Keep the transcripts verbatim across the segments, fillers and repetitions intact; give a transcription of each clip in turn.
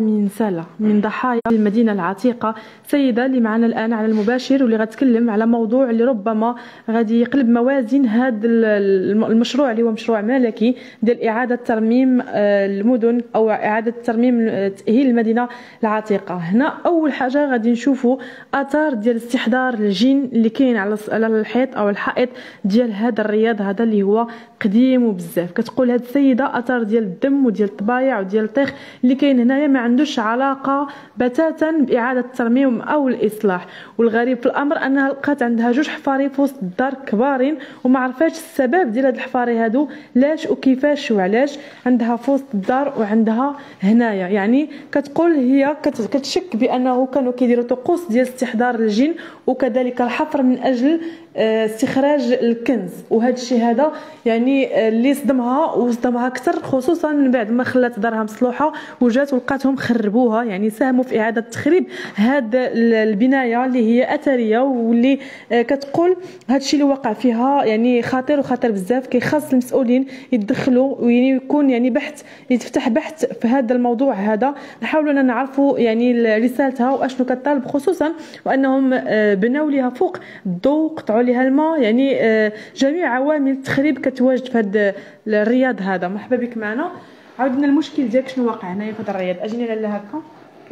من سالة من ضحايا المدينة العتيقة، سيدة اللي معنا الآن على المباشر واللي غتكلم على موضوع اللي ربما غادي يقلب موازين هذا المشروع اللي هو مشروع ملكي ديال إعادة ترميم المدن أو إعادة ترميم تأهيل المدينة العتيقة. هنا أول حاجة غادي نشوفوا آثار ديال استحضار الجن اللي كاين على الحيط أو الحائط ديال هذا الرياض هذا اللي هو قديم وبزاف. كتقول هذه السيدة آثار ديال الدم وديال الطبايع وديال الطيخ اللي كاين هنايا ما عندوش علاقه بتاتا باعاده الترميم او الاصلاح. والغريب في الامر انها لقات عندها جوج حفاري في وسط الدار كبارين وما عرفاتش السبب ديال هاد الحفاري هادو لاش وكيفاش وعلاش عندها في وسط الدار وعندها هنايا. يعني كتقول هي كتشك بانه كانوا كيديروا طقوس ديال استحضار الجن وكذلك الحفر من اجل استخراج الكنز. وهذا الشيء هذا يعني اللي صدمها وصدمها اكثر، خصوصا من بعد ما خلات دارها مصلوحه وجات ولقاتهم خربوها، يعني ساهموا في اعاده تخريب هذه البنايه اللي هي اثريه واللي كتقول هذا الشيء اللي وقع فيها يعني خطير وخطير بزاف. كيخاص المسؤولين يتدخلوا ويكون يعني بحث يتفتح بحث في هذا الموضوع هذا، نحاولوا ان نعرفوا يعني رسالتها واشنو كطالب، خصوصا وانهم بناو لها فوق الضوء قطعوا لها الماء، يعني جميع عوامل التخريب كتواجد في هذا الرياض هذا. مرحبا بك معنا، عاودنا المشكل ديالك شنو واقع هنايا في هذا الرياض. اجيني لاله هكا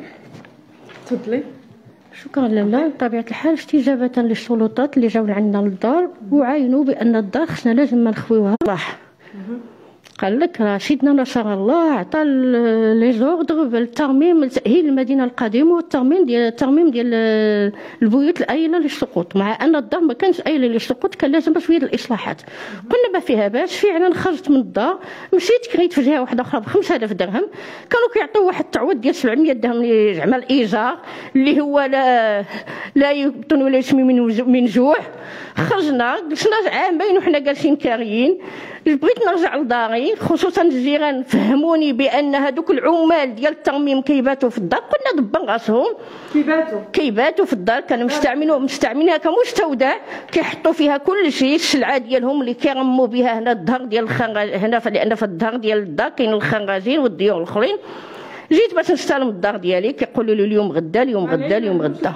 تفضلي. شكرا لاله. بطبيعه الحال استجابه للسلطات اللي جاو عندنا للدار وعاينوا بان الدار خصنا لازم ما نخويوها. راح قال لك راه سيدنا نصر الله عطى لي زوردر بالترميم تاهيل المدينه القديمه والترميم ديال الترميم ديال البيوت الايله للسقوط، مع ان الدار ما كانش ايله للسقوط، كان لازم شويه الاصلاحات. قلنا ما فيها باش. فعلا خرجت من الدار مشيت كريت في جهه واحده اخرى ب خمسة آلاف درهم، كانوا كيعطيو واحد التعويض ديال سبعمية درهم زعما الايجار اللي هو لا لا يبطن ولا يسمي من من جوع. خرجنا جلسنا عامين وحنا جالسين كاريين. بغيت نرجع لداري، خصوصا الجيران فهموني بان هذوك العمال ديال الترميم كيباتوا في الدار. قلنا دبا راسهم كيباتوا كيباتوا في الدار، كانوا مستعملين مستعملينها كمستودع كيحطوا فيها كل شيء، السلعه ديالهم اللي كيرموا بها هنا الظهر ديال الخنغاج هنا، لان في الظهر ديال الدار كاين الخنغاجين والديور الاخرين. جيت باش نستلم الدار ديالي كيقولوا لي اليوم غدا اليوم غدا اليوم غدا.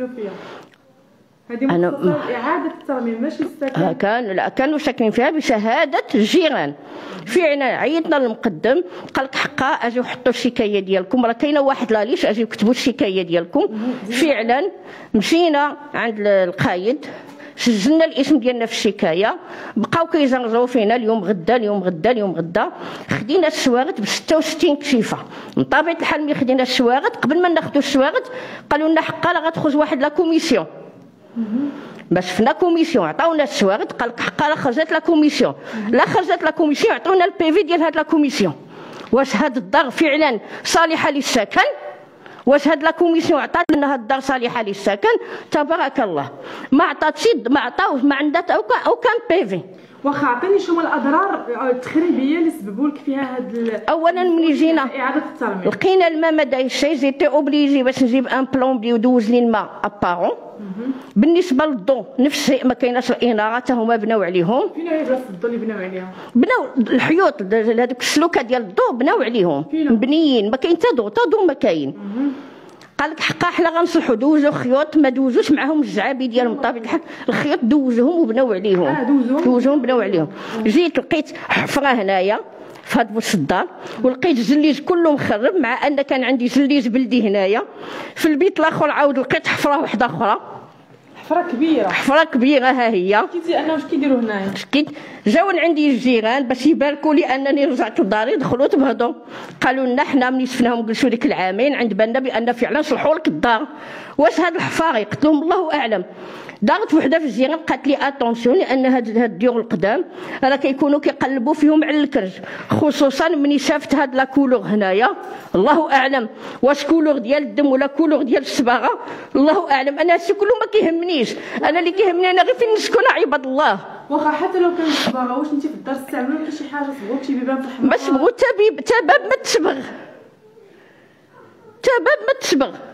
هذه مخصصة لإعادة الترميم ماشي السكن. كان لا كانوا ساكنين فيها بشهادة الجيران. فعلا عيطنا للمقدم قال لك حقا اجيو حطوا الشكايه ديالكم، راه كاينه واحد لا ليش اجيو كتبوا الشكايه ديالكم. فعلا مشينا عند القايد سجلنا الاسم ديالنا في الشكايه، بقاو كيزرزروا فينا اليوم غدا اليوم غدا اليوم غدا. خدينا السواغد ب ستة وستين كشيفه. من طبيعه الحال ملي خدينا السواغد قبل ما ناخذوا السواغد قالوا لنا حقا راه غتخرج واحد لا كوميسيون. باش فينا كوميسيون عطاونا السواغد قال لك حقا لا خرجت لا كوميسيون. لا خرجت لا كوميسيون عطونا البي في ديال هاد لا كوميسيون. واش هاد الدار فعلا صالحه للسكن؟ واش هاد لا كوميسيون عطات لنا هاد الدار صالحه للسكن؟ تبارك الله ما عطاتش، ما عطاوش، ما عندها او كان بي في. واخا عطيني شنو الاضرار التخريبيه اللي سببوا لك فيها هاد. اولا ملي جينا اعاده الترميم لقينا الماء ما دايرش شي، جيتي اوبليجي باش نجيب ان بلومبي ودوز لي الماء ابارون. بالنسبه للضو نفس الشيء، ما كايناش الاناره حتى هما بناو عليهم. فين هي بلاصه الضو اللي بناو عليها؟ بناو الحيوط هذوك السلوكه ديال الضو بناو عليهم مبنيين، ما كاين حتى ضو حتى ضو ما كاين. قال لك حقا حنا غنصلحوا، دوزوا خيوط ما دوزوش معاهم الزعابي ديالهم بطبيعه الحال، الخيوط دوزوهم وبناو عليهم. اه دوزوهم دوزوهم بناو عليهم. جيت لقيت حفره هنايا في هاد وسط الدار ولقيت الجليز كله مخرب، مع ان كان عندي جليز بلدي هنايا. في البيت الاخر عاود لقيت حفره واحده اخرى، حفره كبيره حفره كبيره ها هي. لقيتي انه واش كيديروا هنايا؟ شكيت جاو عندي الجيران باش يباركوا لي انني رجعت لداري، دخلوا تبهضوا قالوا لنا حنا ملي شفناهم جلسوا ديك العامين عند بالنا بان فعلا صلحوا لك الدار. واش هاد الحفاري؟ قلت لهم الله اعلم. دارت وحده في الجيران قالت لي اتونسيون لان هاد هاد الديور القدام راه كيكونوا كيقلبوا فيهم على الكنز، خصوصا ملي شافت هاد لا كولور هنايا. الله اعلم واش كولور ديال الدم ولا كولور ديال الصباغه، الله اعلم. انا هادشي كله ما كيهمنيش، انا اللي كيهمني انا غير فين نسكن عباد الله. واخا حتى لو كان الصباغه واش انت في الدار تستعملوا ولا شي حاجه صبغوا شي بيبان في الحمام؟ ما صبغوا حتى باب ما تصبغ، حتى باب ما تصبغ.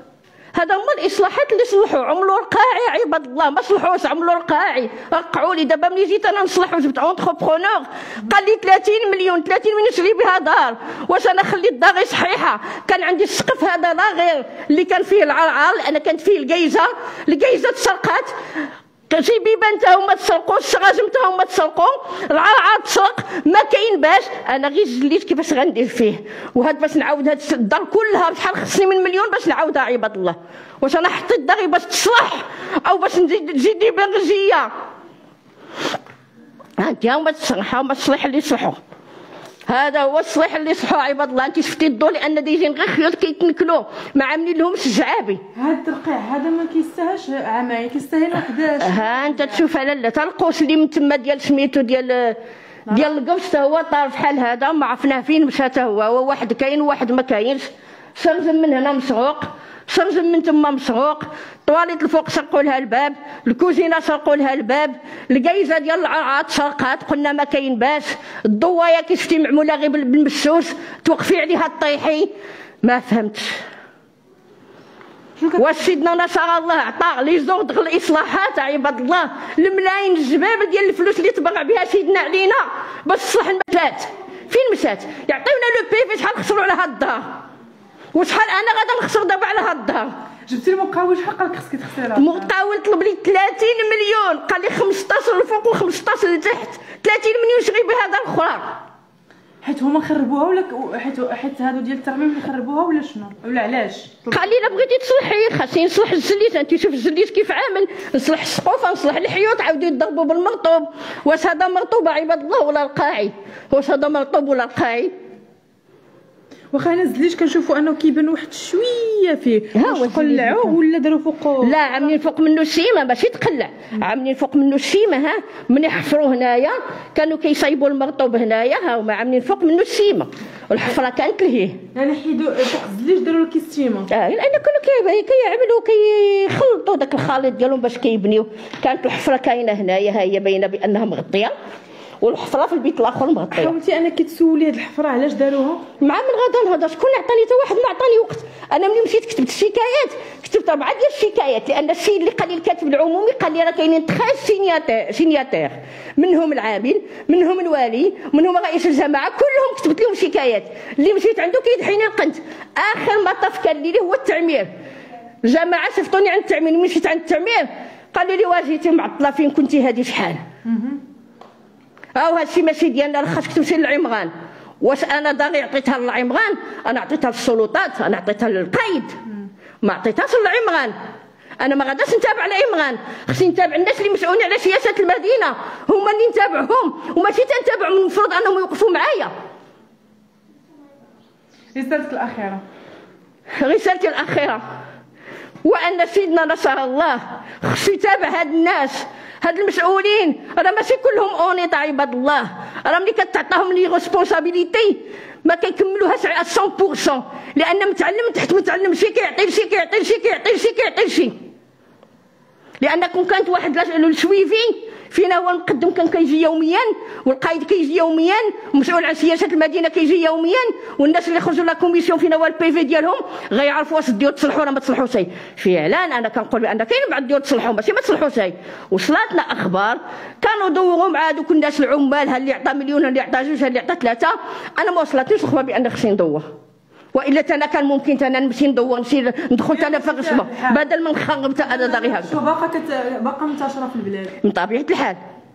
هذا هما الاصلاحات اللي صلحوا. عملوا القاعي عباد الله، ما صلحوش، عملوا القاعي. رقعوا لي دابا ملي جيت انا نصلح وجبت اونتربرونور قال لي ثلاثين مليون ثلاثين مليون نشري بها دار. واش انا خليت داري صحيحه؟ كان عندي السقف هذا لا غير اللي كان فيه العرعر، انا كانت فيه الكيزه، الكيزه تسرقات، شي بيبان تا هما تسرقوا، الشراجم تا هما تسرقوا، العرعر تسرق، ما كاين باش. انا غير جليت كيفاش غندير فيه. وهاد باش نعاود هاد الدار كلها شحال خصني من مليون باش نعاودها عباد الله. واش انا حطيت داري باش تصلح او باش نزيد تزيد لي بنرجيه؟ انت هما تصلحوا، هما الصليح اللي يصلحوا. هذا هو الصليح اللي صحوا عباد الله. انت شفتي الضوء لان دايجين غير خيوط كيتنكلوا، ما عاملين لهمش الجعابي. هذا الترقيع هذا ما كيستاهلش عامين، كيستاهل حداش. ها انت تشوف على لا تا القوس اللي من تما ديال سميتو ديال ديال القوس تا هو طار بحال هذا، ما عرفناه فين مشى تا هو. هو واحد كاين وواحد ما كاينش. سرزم من هنا مسروق، سرزم من تما مسروق، طواليت الفوق سرقوا لها الباب، الكوزينه سرقوا لها الباب، الكايزه ديال العرعات سرقات قلنا ما كاين باس، الضوايه كي شفتي معموله غير بالمسوس توقفي عليها طيحي. ما فهمتش واش سيدنا نصر الله عطى لي زوردغ الاصلاحات عباد الله، الملايين الجباب ديال الفلوس اللي تبرع بها سيدنا علينا باش تصلح المشات. فين مشات؟ يعطيونا لو بي في شحال خسروا على هاد الدار، وشحال انا غادا نخسر دابا على هاد الدار. جبتي المقاول شحال قالك خصك تخسرها؟ المقاول طلب لي ثلاثين مليون، قال لي خمسطاش الفوق وخمسطاش لتحت، ثلاثين مليون شري بها دار اخرى. حيت هما خربوها ولا حيت حيت هادو ديال الترميم اللي خربوها ولا شنو ولا علاش؟ قال لي الا بغيتي تصلحي خاصني نصلح الزليت. انت شوف الزليت كيف عامل، نصلح السقوف نصلح الحيوط عاودوا يضربوا بالمرطوب. واش هذا مرطوب عباد الله ولا القاعي؟ واش هذا مرطوب ولا القاعي؟ واخا انا الزليت كنشوفوا انه كيبان واحد شويه فيه، واش قلعوه ولا داروا فوقه؟ لا عاملين فوق منه الشيمه ماشي تقلع، عاملين فوق منه الشيمه. ها من يحفروا هنايا كانوا كيصايبوا المرطوب هنايا، ها هما عاملين فوق منه الشيمه والحفره كانت لهيه. يعني حيدوا فوق الزليت داروا لك الشيمه. اه لان كانوا كيعملوا كيخلطوا داك الخليط ديالهم باش كيبنيو. كانت الحفره كاينه هنايا، ها هي باينه بانها مغطيه، والحفره في البيت الاخر مغطيه. حاولتي انا كتسولي هاد الحفره علاش داروها؟ مع من غادا نهضر، شكون اللي عطاني؟ حتى واحد ما عطاني وقت. انا ملي مشيت كتبت الشكايات، كتبت اربعه ديال الشكايات، لان السيد اللي قال لي الكاتب العمومي قال لي راه كاينين تخاش سينياتير سينياتير منهم العامل، منهم الوالي، منهم رئيس الجماعه، كلهم كتبت لهم شكايات. اللي مشيت عنده كيدحيني القنت. اخر مطاف كان لي هو التعمير. الجماعه شفتوني عند التعمير، مشيت عند التعمير قالوا لي واجيتي معطله، فين كنتي هذه شحال؟ هاو هادشي ماشي ديالنا، راه خاصك تمشي للعمران. واش انا داري عطيتها للعمران؟ انا عطيتها للسلطات، انا عطيتها للقايد، ما عطيتهاش للعمران. انا ما غاداش نتابع العمران، خصني نتابع الناس اللي مسؤولين على سياسه المدينه، هما اللي نتابعهم وماشي تنتابعهم. المفروض انهم يوقفوا معايا. رسالتك الاخيره؟ رسالتي الاخيره وان سيدنا نصر الله خصو يتابع هاد الناس، هاد المسؤولين. راه ماشي كلهم اونيط عباد الله، راه ملي كتعطاهم لي ريسبونسابيلتي ما كيكملوهاش على مية بالمية، لان متعلم تحت متعلم شي كيعطي لشي كيعطي لشي كيعطي لشي كيعطي لشي. لان كون كانت واحد السويفي فينا هو المقدم كان كيجي يوميا، والقائد كيجي يوميا، ومسؤول عن سياسه المدينه كيجي يوميا، والناس اللي خرجوا لا كوميسيون فينا هو البي في ديالهم غيعرفوا واش الديور تصلحوا ولا ما تصلحوش. فعلا انا كنقول بان كاين بعض الديور تصلحوا ماشي ما تصلحوش. وصلاتنا اخبار كانوا دوروا مع دوك الناس العمال، ها اللي عطى مليون، ها اللي عطى جوج، ها اللي عطى ثلاثه. انا ما وصلتنيش الخبر بان خصني ندور، والا انا كان ممكن انا نمشي ندور، نمشي ندخل انا في الرسمه بدل ما نخرب انا داري هكا. شو باقا باقا منتشره في البلاد من طبيعه الحال.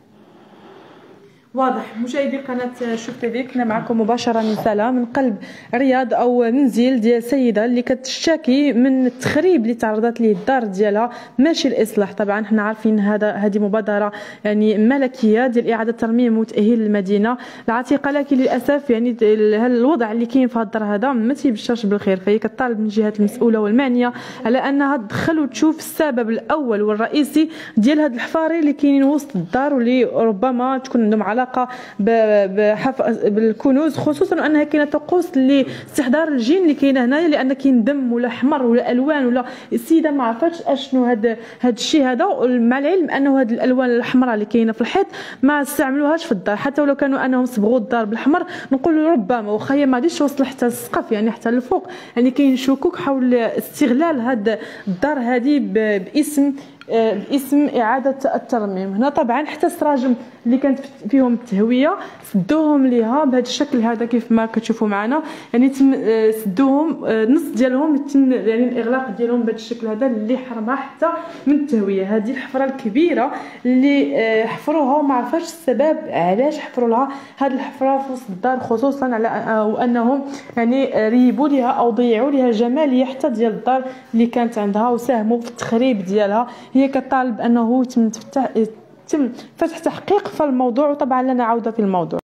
واضح. مشاهدي قناه شوف تي في، كنا معكم مباشره من سلا من قلب رياض او منزل ديال سيده اللي كتشتكي من التخريب اللي تعرضت ليه الدار ديالها، ماشي الاصلاح. طبعا حنا عارفين هذا هذه مبادره يعني ملكيه ديال اعاده ترميم وتاهيل المدينه العتيقه، لكن للاسف يعني الوضع اللي كاين في هذا الدار هذا ما تيبشرش بالخير. فهي كطالب من الجهات المسؤوله والمعنيه على انها تدخل وتشوف السبب الاول والرئيسي ديال هاد الحفاري اللي كاينين وسط الدار، واللي ربما تكون عندهم علاقه علاقه بالكنوز، خصوصا انها كاينه طقوس لاستحضار الجن اللي كاينه هنايا، لان كاين دم ولا احمر ولا الوان ولا السيده ما عرفتش اشنو هذا هذا الشيء هذا، مع العلم انه هذه الالوان الحمراء اللي كاينه في الحيط ما استعملوهاش في الدار، حتى ولو كانوا انهم صبغوا الدار بالاحمر نقولوا ربما واخا هي ما غاديش توصل حتى للسقف يعني حتى للفوق، يعني كاين شكوك حول استغلال هذا الدار هذه باسم باسم إعادة الترميم. هنا طبعا حتى السراجم اللي كانت فيهم التهوية سدوهم ليها بهذا الشكل هذا كيف ما كتشوفوا معنا، يعني تم سدوهم نص ديالهم تم يعني الإغلاق ديالهم بهذا الشكل هذا اللي حرمها حتى من التهوية. هذه الحفرة الكبيرة اللي حفروها وما عرفاش السبب علاش حفروا لها هذه الحفرة في وسط الدار، خصوصا على وأنهم يعني ريبوا لها أو ضيعوا لها جمالية حتى ديال الدار اللي كانت عندها وساهموا في التخريب ديالها. هي كطالب انه يتم فتح تحقيق في الموضوع، وطبعا لنا عوده في الموضوع.